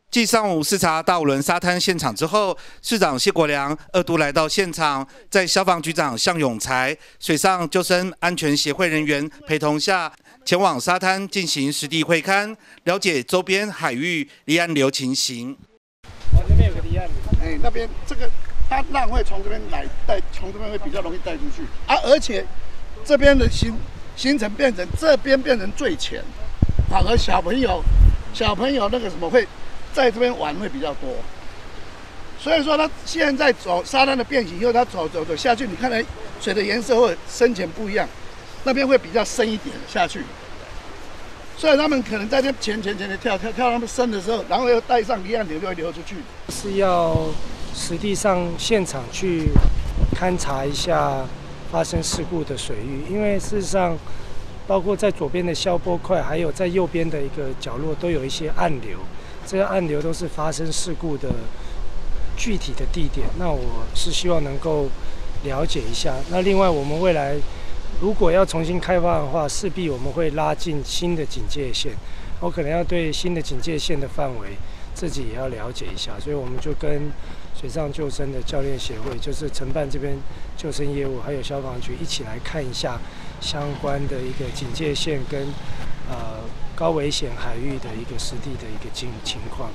继上午视察大武仑沙滩现场之后，市长谢国良2度来到现场，在消防局长向永才、水上救生安全协会人员陪同下，前往沙滩进行实地会勘，了解周边海域离岸流情形。 那边有个离岸流， 那边这个它浪会从这边来带，从这边会比较容易带出去啊，而且这边的行程变成这边变成最浅，反而小朋友那个什么会。 在这边玩会比较多，所以说他现在走沙滩的变形以后，他走下去，你看来水的颜色或深浅不一样，那边会比较深一点下去，所以他们可能在这前的跳他们深的时候，然后又带上离岸流就会流出去。 是要实地上现场去勘察一下发生事故的水域，因为事实上，包括在左边的消波块，还有在右边的一个角落，都有一些暗流。 这些暗流都是发生事故的具体的地点，那我是希望能够了解一下。那另外，我们未来如果要重新开发的话，势必我们会拉近新的警戒线。我可能要对新的警戒线的范围自己也要了解一下，所以我们就跟水上救生的教练协会，就是承办这边救生业务，还有消防局一起来看一下相关的一个警戒线跟高危险海域的一个实地的一个情况。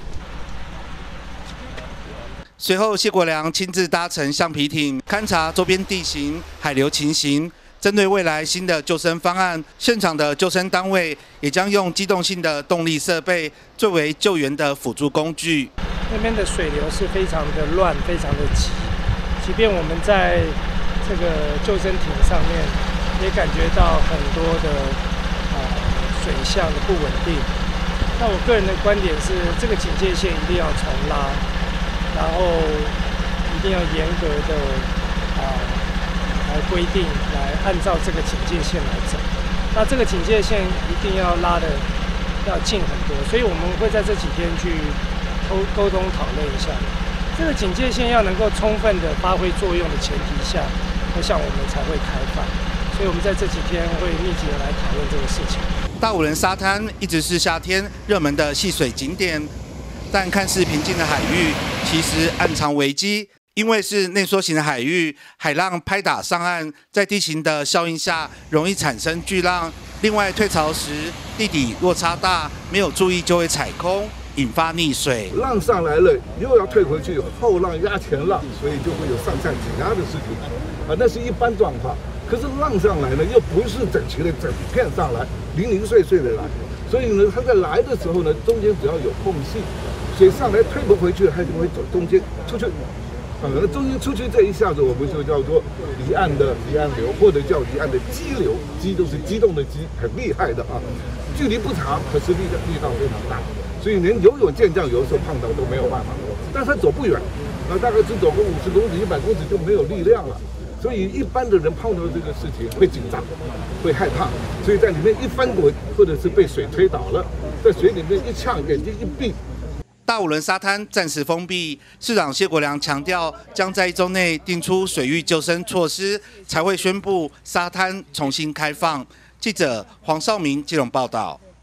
随后，谢国良亲自搭乘橡皮艇勘察周边地形、海流情形。针对未来新的救生方案，现场的救生单位也将用机动性的动力设备作为救援的辅助工具。 那边的水流是非常的乱，非常的急，即便我们在这个救生艇上面，也感觉到很多的水象的不稳定。那我个人的观点是，这个警戒线一定要重拉，然后一定要严格的来规定，来按照这个警戒线来走。那这个警戒线一定要拉的要近很多，所以我们会在这几天去沟通讨论一下，这个警戒线要能够充分的发挥作用的前提下，我想我们才会开放。所以我们在这几天会密集的来讨论这个事情。 大武仑沙滩一直是夏天热门的戏水景点，但看似平静的海域，其实暗藏危机。因为是内缩型的海域，海浪拍打上岸，在地形的效应下，容易产生巨浪。另外，退潮时地底落差大，没有注意就会踩空，引发溺水。 浪上来了，又要退回去，后浪压前浪，所以就会有上下挤压的事情啊，那是一般状况。可是浪上来呢，又不是整齐的整片上来，零零碎碎的来，所以呢，它在来的时候呢，中间只要有空隙，水上来退不回去，它就会走中间出去。中间出去这一下子，我们就叫做离岸流，或者叫离岸的激流，激都是激动的激，很厉害的啊。距离不长，可是力道非常大，所以连游泳健将有的时候碰到都没有办法。但是他走不远，大概只走个50公尺、100公尺就没有力量了。所以一般的人碰到这个事情会紧张，会害怕，所以在里面一翻滚，或者是被水推倒了，在水里面一呛，眼睛一闭。 大武仑沙滩暂时封闭，市长谢国良强调，将在1周内定出水域救生措施，才会宣布沙滩重新开放。记者黄少明基隆报道。